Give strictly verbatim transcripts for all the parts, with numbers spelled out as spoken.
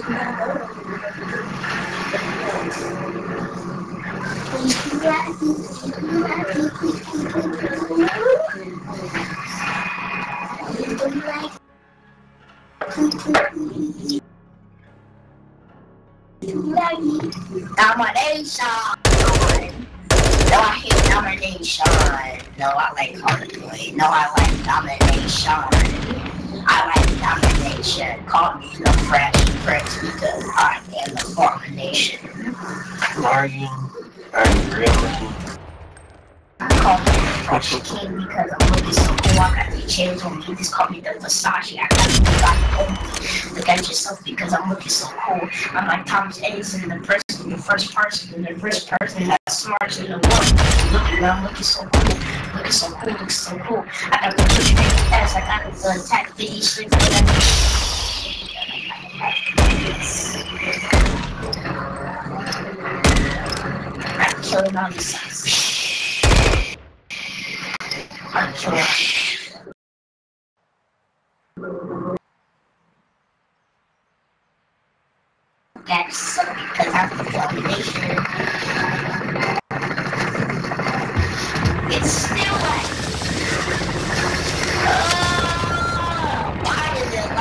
Domination! No, I hate domination. No, I like hardplay. No, I like domination. I like domination. Call me the Fresh Prince because I am the abomination. Are you? Are you really? Call me the Fresh King because I'm looking so cool. I got the chains on me. Just call me the Versace. I got the Bugatti on me. Look at yourself because I'm looking so cool. I'm like Thomas Edison, the person, the first person, the first person that's smart in the world. Look at me, I'm looking so cool. Looking so cool, looking so cool. I got the push ass. I got the attack the East Street. I'm killing all these things. I'm killing. That's because I'm the domination. It's still like, oh, why is it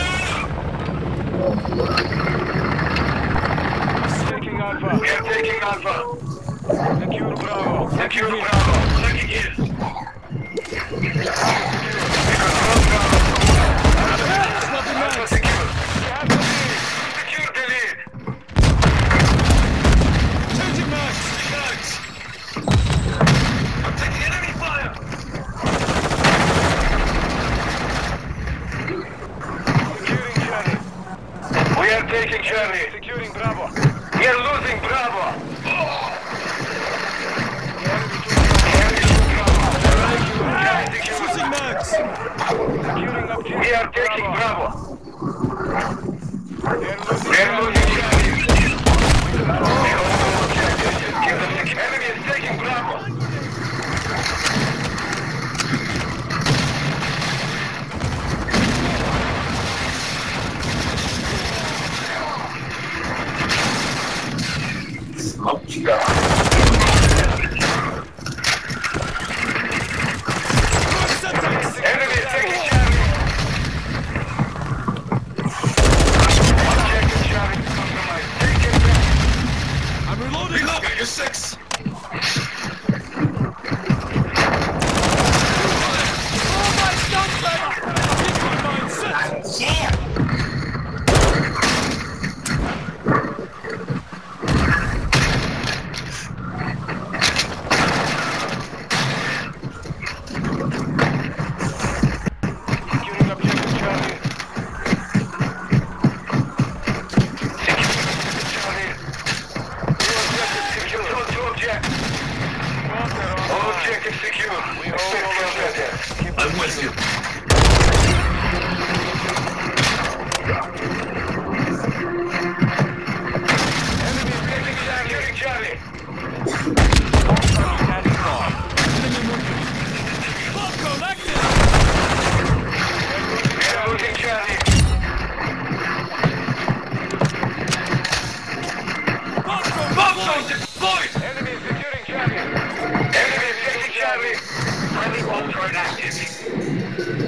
lag? Taking Alpha. We are taking Alpha. Secure Bravo. Secure Bravo. Taking it. Alpha secure. Secure the lead. Changing mags. Mags. I'm taking enemy fire. Securing Charlie. We are taking Charlie. Securing Bravo. We are losing Bravo. Oh. Losing mags. Securing objective. We are taking Bravo. We are losing Charlie. Enemy is taking Bravo. Smoke you got. Enemy is taking Charlie. Objective Charlie compromised. Take it back. I'm reloading. Reload. You're six. Oh my God! Keep my mind set. Damn! Securing objective Charlie. Charlie. Two objectives secure. Two objectives. All objectives secure. We hold all objectives. I'm with you. Enemy is taking Charlie. Securing Charlie. Standing guard. Enemy moving. Falcon active. We are losing Charlie. Bomb zone deployed! Enemy is securing Charlie. Enemy is taking Charlie. Friendly bomb drone active.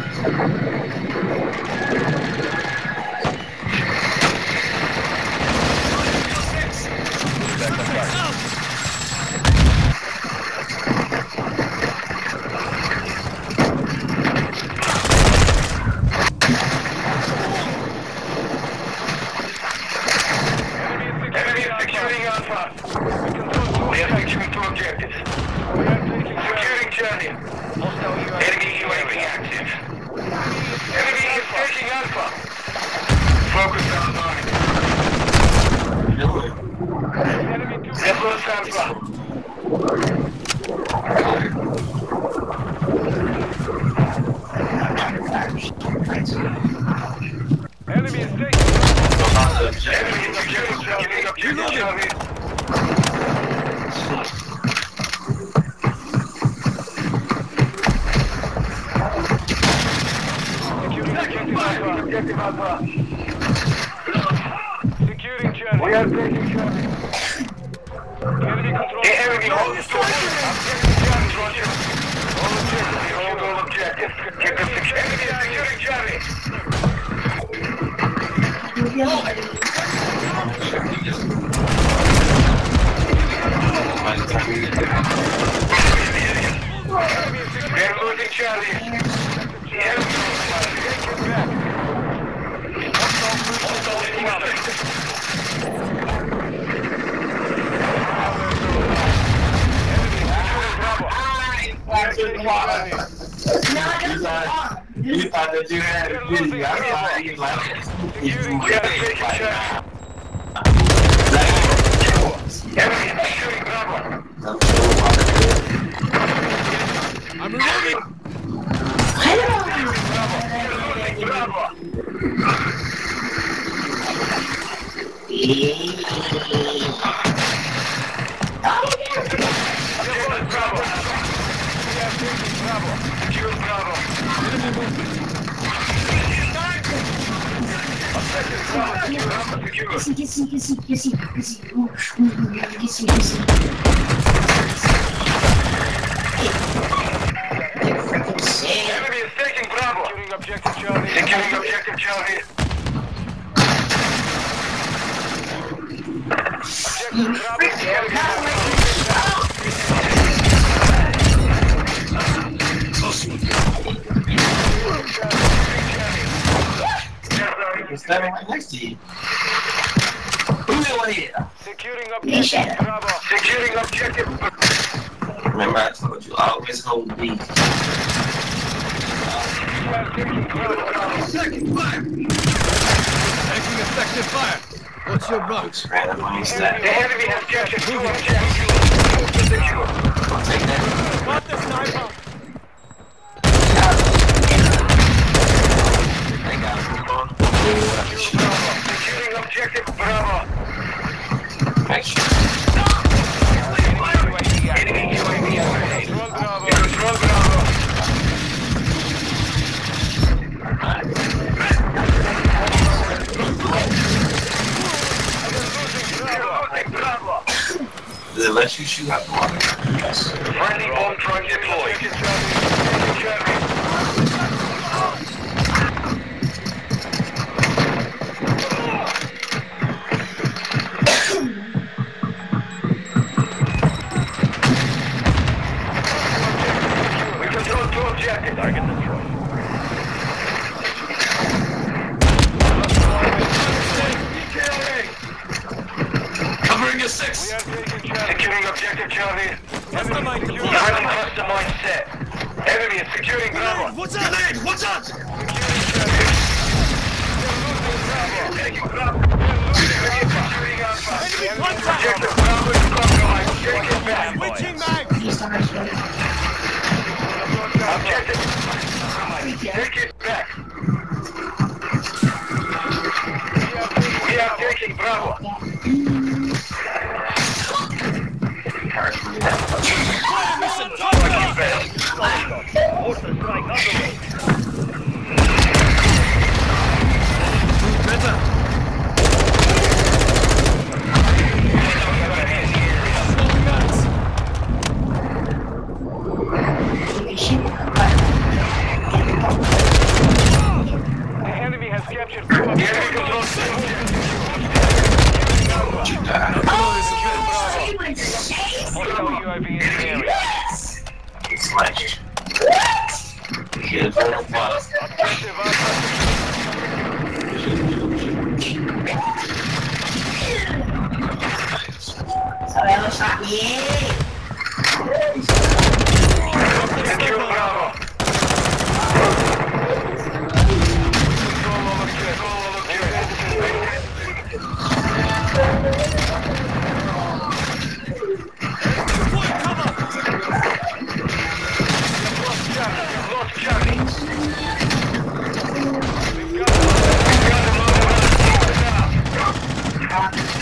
Enemy is securing Alpha. We are securing two objectives. We are taking securing Charlie. Enemy U A V active. Enemy is taking Alpha. Focus online. Enemy two. Zephyros Alpha. Enemy is taking. Enemy is securing Charlie. Objective Charlie. Securing objective Alpha. Objective Alpha. are taking Charlie. Enemy control. The enemy hold this position. I'm taking Charlie, Roger. All objectives. Hold all objectives. Keep them secure. Enemy is securing Charlie. We're losing Charlie. The enemy is taking back. Hostile incoming. You thought that you had a video. I thought you like you I'm reloading. Get see, get see, get see, get see, get see, get see. Enemy is taking Bravo. Securing objective Charlie. Securing objective Charlie. Objective You're standing right next to you. Who's in here? Securing objective Bravo. Securing objective. Remember I told you, always hold B. Taking fire! Taking effective fire! What's your run? Randomize that. The enemy has captured two objectives. Secure. I'll take that. Got the sniper. They got move on. Securing objective Bravo. Make sure. Enemy U A V overhead. Control Bravo. Does it let you shoot out the water? Friendly bomb truck deployed. We control two objectives. Target destroyed. Covering your six! We are taking Charlie. Securing objective Charlie. Customized deploy! Friendly customized set. Enemy is securing Bravo. What's up? Grenade! What's up? Securing Charlie. Taking Bravo. Securing Alpha. Objective Bravo is compromised. Take it back. Switching mag! Objective. Take it back. We are taking Bravo. Fire mission! Target! Order strike underway. Better! The enemy has captured two objectives. Enemy controls Hostile U A V in the area. It's like here's one of us. Objective Alpha. Secure Bravo. Control all objectives. Control all objectives. Deploy cover! Lost Charlie. Lost Charlie. We've got him. We've got him on the run.